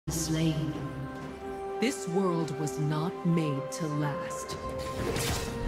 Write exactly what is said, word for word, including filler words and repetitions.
Slain. This world was not made to last.